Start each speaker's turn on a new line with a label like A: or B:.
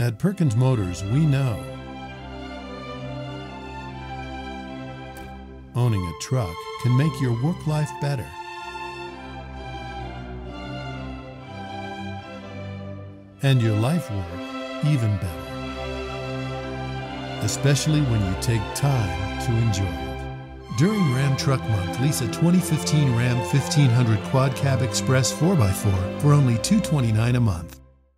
A: At Perkins Motors, we know owning a truck can make your work life better. And your life work even better. Especially when you take time to enjoy it. During Ram Truck Month, lease a 2015 Ram 1500 Quad Cab Express 4x4 for only $229 a month.